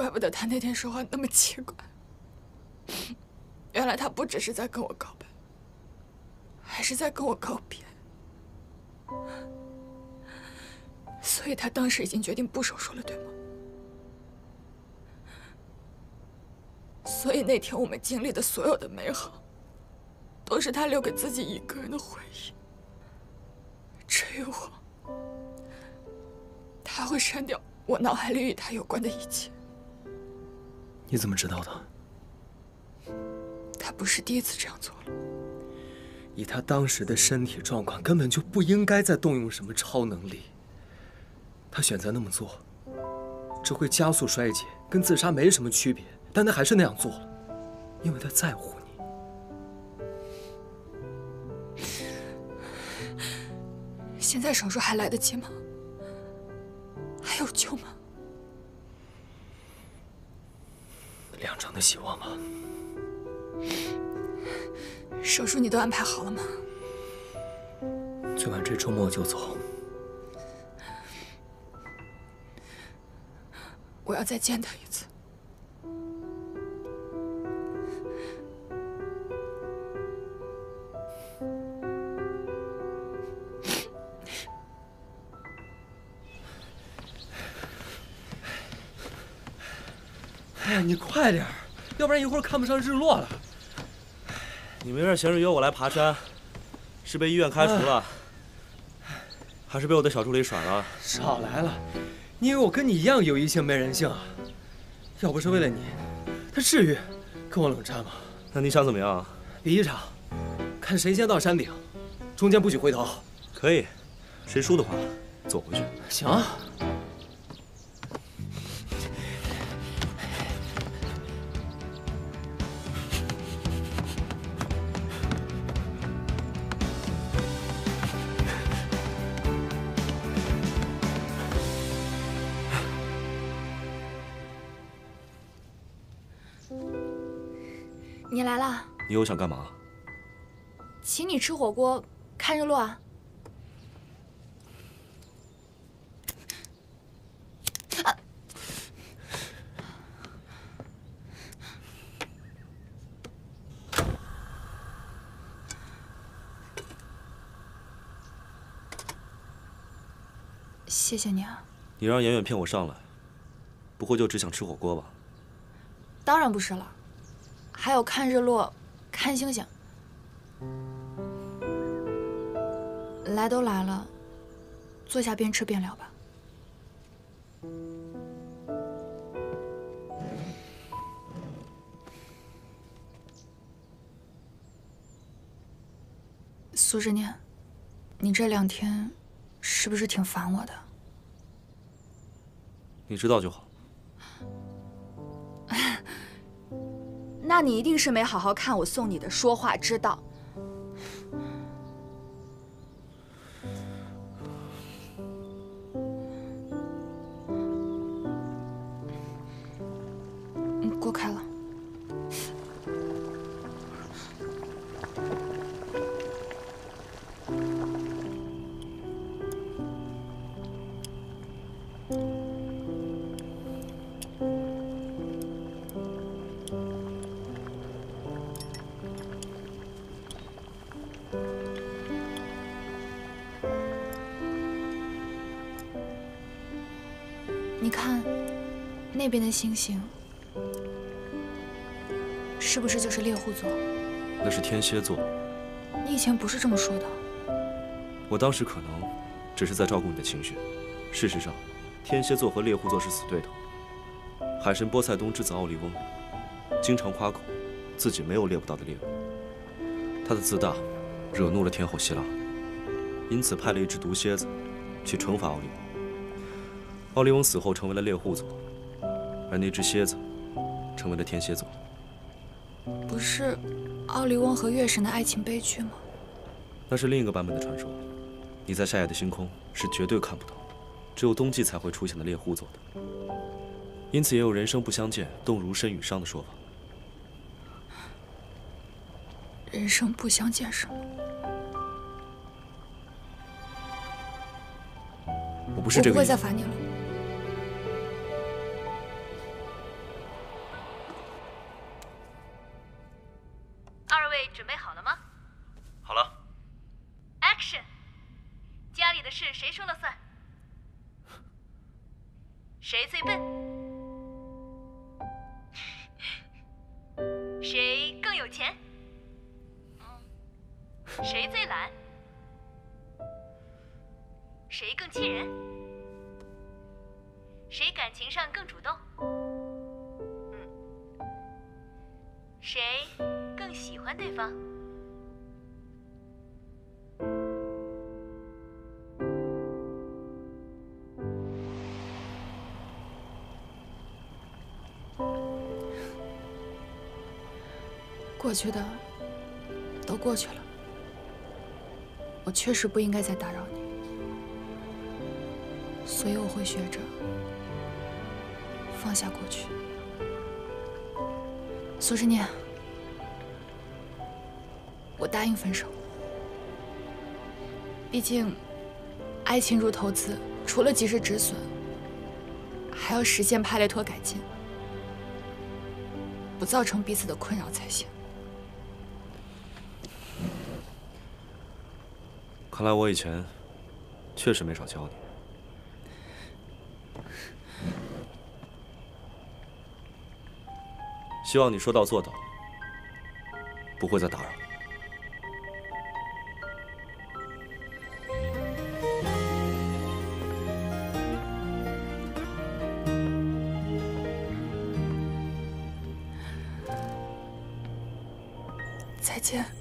怪不得他那天说话那么奇怪，原来他不只是在跟我告白，还是在跟我告别。所以他当时已经决定不手术了，对吗？所以那天我们经历的所有的美好，都是他留给自己一个人的回忆。至于我，他会删掉我脑海里与他有关的一切。 你怎么知道的？ 他不是第一次这样做了。 以他当时的身体状况，根本就不应该再动用什么超能力。他选择那么做，只会加速衰竭，跟自杀没什么区别。但他还是那样做了，因为他在乎你。 现在手术还来得及吗？还有救吗 2成的希望吧。 手术你都安排好了吗？ 最晚这周末就走。 我要再见他一次。 哎呀，你快点儿，要不然一会儿看不上日落了。 你没事闲着约我来爬山，是被医院开除了，还是被我的小助理甩了？ 少来了，你以为我跟你一样有异性没人性啊？要不是为了你，他至于跟我冷战吗？ 那你想怎么样？ 比一场，看谁先到山顶，中间不许回头。 可以，谁输的话，走回去。 行啊。 你来啦？ 你又想干嘛？ 请你吃火锅，看日落啊！谢谢你啊。 你让妍妍骗我上来，不会就只想吃火锅吧？ 当然不是了，还有看日落、看星星。来都来了，坐下边吃边聊吧。苏之念，你这2天是不是挺烦我的？ 你知道就好。 那你一定是没好好看我送你的说话之道。锅开了。你看，那边的星星，是不是就是猎户座？ 那是天蝎座。 你以前不是这么说的。 我当时可能只是在照顾你的情绪，事实上，天蝎座和猎户座是死对头。海神波塞冬之子奥利翁，经常夸口自己没有猎不到的猎物。他的自大惹怒了天后希拉，因此派了一只毒蝎子去惩罚奥利翁。奥利翁死后成为了猎户座，而那只蝎子成为了天蝎座。 不是奥利翁和月神的爱情悲剧吗？ 那是另一个版本的传说。你在夏夜的星空是绝对看不到，只有冬季才会出现的猎户座的。因此也有人生不相见，动如参与商的说法。 人生不相见什么？ 我不是这个意思。 我不会再烦你了。 谁说了算？谁最笨？谁更有钱？谁最懒？谁更气人？谁感情上更主动？谁更喜欢对方？ 过去的都过去了，我确实不应该再打扰你，所以我会学着放下过去。苏之念，我答应分手。毕竟，爱情如投资，除了及时止损，还要实现帕累托改进，不造成彼此的困扰才行。 看来我以前确实没少教你。希望你说到做到，不会再打扰。 再见。